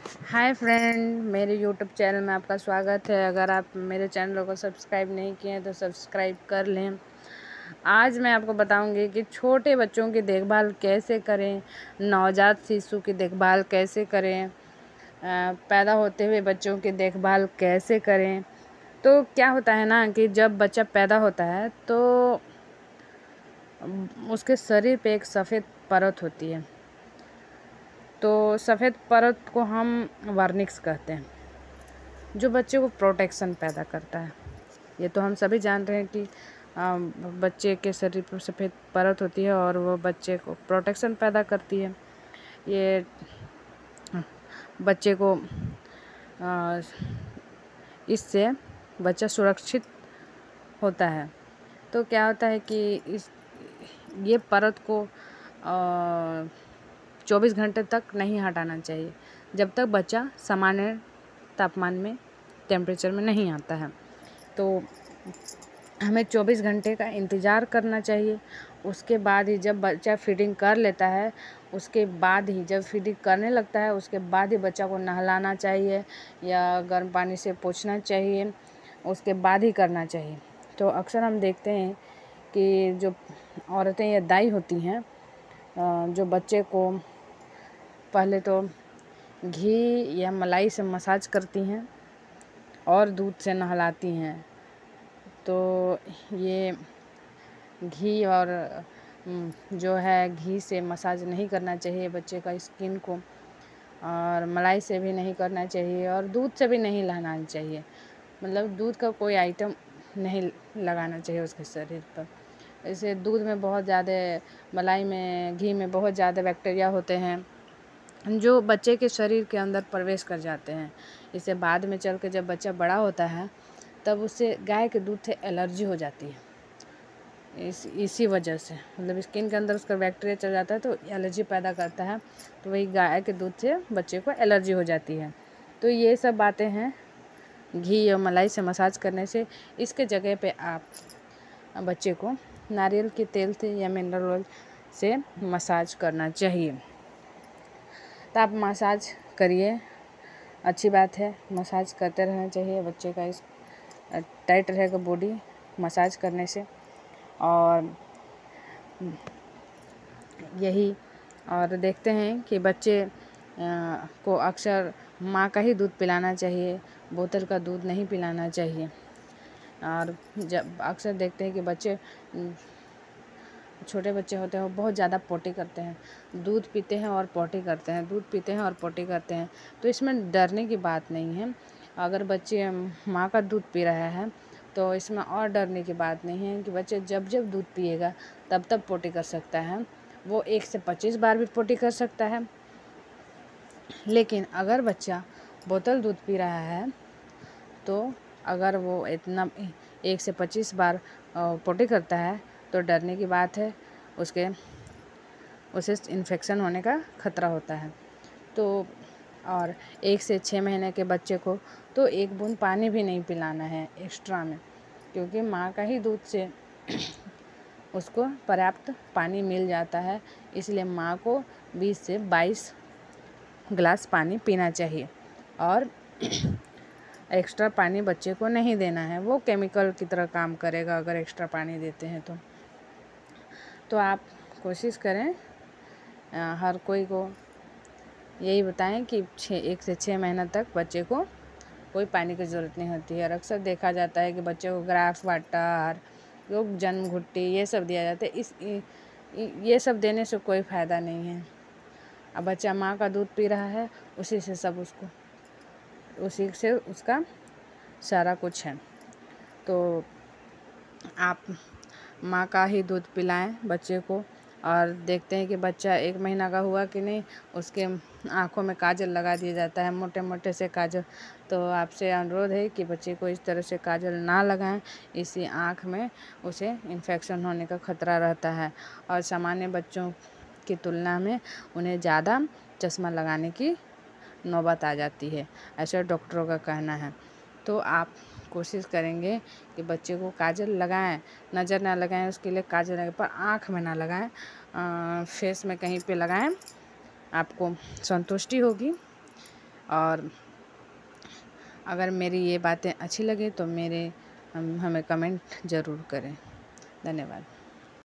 हाय friend, मेरे YouTube channel में आपका स्वागत है। अगर आप मेरे चैनल को सब्सक्राइब नहीं किए हैं तो सब्सक्राइब कर लें। आज मैं आपको बताऊंगी कि छोटे बच्चों की देखभाल कैसे करें, नवजात शिशु की देखभाल कैसे करें, पैदा होते हुए बच्चों की देखभाल कैसे करें। तो क्या होता है ना कि जब बच्चा पैदा होता है तो उसके शरीर पे एक सफ़ेद परत होती है। तो सफ़ेद परत को हम वर्निक्स कहते हैं, जो बच्चे को प्रोटेक्शन पैदा करता है। ये तो हम सभी जान रहे हैं कि बच्चे के शरीर पर सफ़ेद परत होती है और वो बच्चे को प्रोटेक्शन पैदा करती है। ये बच्चे को इससे बच्चा सुरक्षित होता है। तो क्या होता है कि ये परत को 24 घंटे तक नहीं हटाना चाहिए, जब तक बच्चा सामान्य तापमान में टेम्परेचर में नहीं आता है। तो हमें 24 घंटे का इंतज़ार करना चाहिए। उसके बाद ही जब बच्चा फीडिंग कर लेता है, उसके बाद ही जब फीडिंग करने लगता है उसके बाद ही बच्चा को नहलाना चाहिए या गर्म पानी से पोंछना चाहिए, उसके बाद ही करना चाहिए। तो अक्सर हम देखते हैं कि जो औरतें या दाई होती हैं, जो बच्चे को पहले तो घी या मलाई से मसाज करती हैं और दूध से नहलाती हैं। तो ये घी और जो है घी से मसाज नहीं करना चाहिए बच्चे का स्किन को, और मलाई से भी नहीं करना चाहिए और दूध से भी नहीं नहलाना चाहिए। मतलब दूध का कोई आइटम नहीं लगाना चाहिए उसके शरीर पर। ऐसे दूध में बहुत ज़्यादा, मलाई में, घी में बहुत ज़्यादा बैक्टीरिया होते हैं जो बच्चे के शरीर के अंदर प्रवेश कर जाते हैं। इसे बाद में चल के जब बच्चा बड़ा होता है तब उससे गाय के दूध से एलर्जी हो जाती है। इसी वजह से मतलब स्किन के अंदर उसका बैक्टीरिया चल जाता है तो एलर्जी पैदा करता है। तो वही गाय के दूध से बच्चे को एलर्जी हो जाती है। तो ये सब बातें हैं घी या मलाई से मसाज करने से। इसके जगह पे आप बच्चे को नारियल के तेल से या मिनरल ऑयल से मसाज करना चाहिए। तो आप मसाज करिए, अच्छी बात है, मसाज करते रहना चाहिए। बच्चे का इस टाइट रहेगा बॉडी मसाज करने से। और यही, और देखते हैं कि बच्चे को अक्सर माँ का ही दूध पिलाना चाहिए, बोतल का दूध नहीं पिलाना चाहिए। और जब अक्सर देखते हैं कि बच्चे, छोटे बच्चे होते हैं वो बहुत ज़्यादा पोटी करते हैं, दूध पीते हैं और पोटी करते हैं, दूध पीते हैं और पोटी करते हैं। तो इसमें डरने की बात नहीं है। अगर बच्चे माँ का दूध पी रहा है तो इसमें और डरने की बात नहीं है कि बच्चे जब जब दूध पिएगा तब तब पोटी कर सकता है। वो 1 से 25 बार भी पोटी कर सकता है। लेकिन अगर बच्चा बोतल दूध पी रहा है तो अगर वो इतना 1 से 25 बार पोटी करता है तो डरने की बात है, उसे इन्फेक्शन होने का खतरा होता है। तो और 1 से 6 महीने के बच्चे को तो 1 बूंद पानी भी नहीं पिलाना है एक्स्ट्रा में, क्योंकि माँ का ही दूध से उसको पर्याप्त पानी मिल जाता है। इसलिए माँ को 20 से 22 गिलास पानी पीना चाहिए और एक्स्ट्रा पानी बच्चे को नहीं देना है। वो केमिकल की तरह काम करेगा अगर एक्स्ट्रा पानी देते हैं तो आप कोशिश करें, हर कोई को यही बताएं कि 1 से 6 महीना तक बच्चे को कोई पानी की ज़रूरत नहीं होती है। और अक्सर देखा जाता है कि बच्चे को ग्रास वाटर, जन्म घुट्टी, ये सब दिया जाता है। ये सब देने से कोई फ़ायदा नहीं है। अब बच्चा माँ का दूध पी रहा है, उसी से उसका सारा कुछ है। तो आप माँ का ही दूध पिलाएं बच्चे को। और देखते हैं कि बच्चा 1 महीना का हुआ कि नहीं, उसके आँखों में काजल लगा दिया जाता है, मोटे मोटे से काजल। तो आपसे अनुरोध है कि बच्चे को इस तरह से काजल ना लगाएं, इसी आँख में उसे इन्फेक्शन होने का खतरा रहता है और सामान्य बच्चों की तुलना में उन्हें ज़्यादा चश्मा लगाने की नौबत आ जाती है, ऐसा डॉक्टरों का कहना है। तो आप कोशिश करेंगे कि बच्चे को काजल लगाएं, नज़र ना लगाएं उसके लिए काजल लगाएं, पर आँख में ना लगाएं, फेस में कहीं पे लगाएं, आपको संतुष्टि होगी। और अगर मेरी ये बातें अच्छी लगे तो हमें कमेंट ज़रूर करें। धन्यवाद।